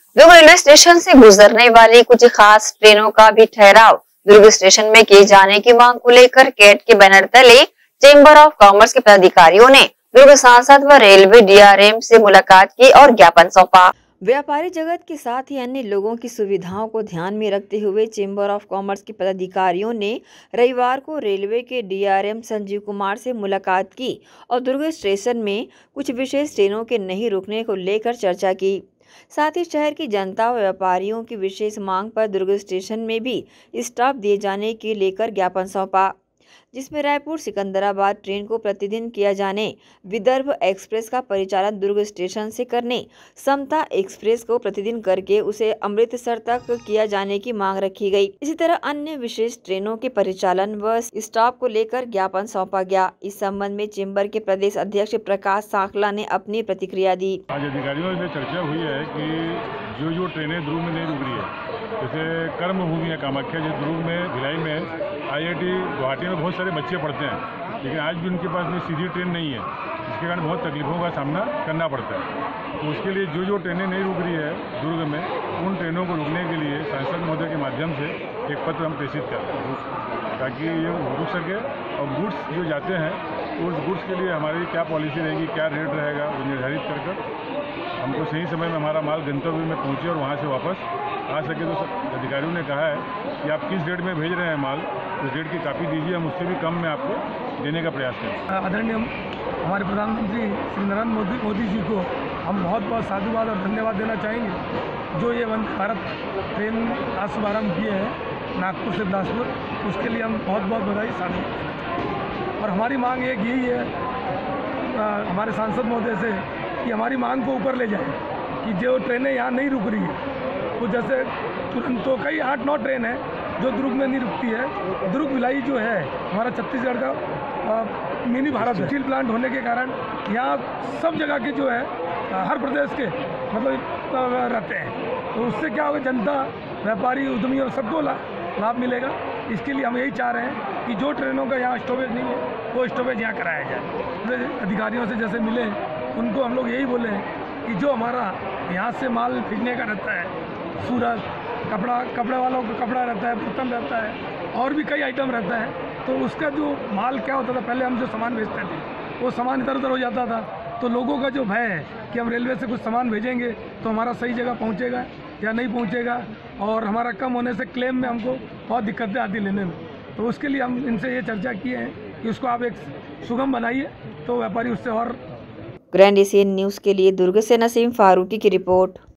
दुर्ग railway station से गुजरने वाली कुछ खास ट्रेनों का भी ठहराव दुर्ग स्टेशन में किए जाने की मांग को लेकर कैट के बैनर तले चेंबर ऑफ कॉमर्स के पदाधिकारियों ने दुर्ग सांसद व रेलवे डीआरएम से मुलाकात की और ज्ञापन सौंपा। व्यापारी जगत के साथ ही अन्य लोगों की सुविधाओं को ध्यान में रखते हुए चेंबर ऑफ कॉमर्स के पदाधिकारियों ने रविवार को रेलवे के डीआरएम संजीव कुमार से मुलाकात की और दुर्ग स्टेशन में कुछ विशेष ट्रेनों के नहीं रुकने को लेकर चर्चा की। साथ ही शहर की जनता व व्यापारियों की विशेष मांग पर दुर्ग स्टेशन में भी स्टाफ दिए जाने के लेकर ज्ञापन सौंपा, जिसमें रायपुर सिकंदराबाद ट्रेन को प्रतिदिन किया जाने, विदर्भ एक्सप्रेस का परिचालन दुर्ग स्टेशन से करने, समता एक्सप्रेस को प्रतिदिन करके उसे अमृतसर तक किया जाने की मांग रखी गई। इसी तरह अन्य विशेष ट्रेनों के परिचालन व स्टाफ को लेकर ज्ञापन सौंपा गया। इस संबंध में चेंबर के प्रदेश अध्यक्ष प्रकाश सांखला ने अपनी प्रतिक्रिया दी। आज अधिकारियों से चर्चा हुई है कि जो ट्रेनें दुर्ग में नहीं रुक रही है, जैसे कर्म भूमि है कामाख्या, जो दुर्ग में भिलाई में आईआईटी गुवाहाटी में बहुत सारे बच्चे पढ़ते हैं, लेकिन आज भी उनके पास में सीधी ट्रेन नहीं है, जिसके कारण बहुत तकलीफों का सामना करना पड़ता है। तो उसके लिए जो ट्रेनें नहीं रुक रही है दुर्ग में, उन ट्रेनों को रुकने के लिए सांसद महोदय के माध्यम से एक पत्र हम प्रेषित करते हैं ताकि ये रुक सके। और गुड्स जो जाते हैं उस गुड्स के लिए हमारी क्या पॉलिसी रहेगी, क्या रेट रहेगा, वो निर्धारित कर हमको सही समय में हमारा माल गंतव्य में पहुँचे और वहाँ से वापस आ सके। तो अधिकारियों ने कहा है कि आप किस डेट में भेज रहे हैं माल, उस डेट की कापी दीजिए, हम उससे भी कम में आपको देने का प्रयास करें। आदरणीय हमारे प्रधानमंत्री श्री नरेंद्र मोदी जी को हम बहुत बहुत साधुवाद और धन्यवाद देना चाहेंगे। जो ये वंदे भारत ट्रेन आज शुभारम्भ किए हैं नागपुर से बिलासपुर, उसके लिए हम बहुत बहुत बधाई साधुवाद देना चाहेंगे। और हमारी मांग एक यही है हमारे सांसद महोदय से कि हमारी मांग को ऊपर ले जाए कि जो ट्रेनें यहाँ नहीं रुक रही है, वो जैसे तुरंत तो कई 8-9 ट्रेन है जो दुर्ग में नहीं रुकती है। दुर्ग भिलाई जो है हमारा छत्तीसगढ़ का मिनी भारत है। स्टील प्लांट होने के कारण यहाँ सब जगह के जो है हर प्रदेश के मतलब रहते हैं, तो उससे क्या होगा, जनता, व्यापारी, उद्यमी और सबको लाभ मिलेगा। इसके लिए हम यही चाह रहे हैं कि जो ट्रेनों का यहाँ स्टॉपेज नहीं है वो स्टॉपेज यहाँ कराया जाए। अधिकारियों से जैसे मिले उनको हम लोग यही बोले हैं कि जो हमारा यहाँ से माल भेजने का रहता है, सूरत, कपड़े वालों का कपड़ा रहता है, बर्तन रहता है और भी कई आइटम रहता है, तो उसका जो माल क्या होता था, पहले हम जो सामान भेजते थे वो सामान इधर उधर हो जाता था, तो लोगों का जो भय है कि हम रेलवे से कुछ सामान भेजेंगे तो हमारा सही जगह पहुँचेगा या नहीं पहुँचेगा, और हमारा कम होने से क्लेम में हमको बहुत दिक्कतें आती लेने में। तो उसके लिए हम इनसे ये चर्चा किए हैं कि उसको आप एक सुगम बनाइए तो व्यापारी उससे और। ग्रैंड एशियन न्यूज़ के लिए दुर्ग से नसीम फारूकी की रिपोर्ट।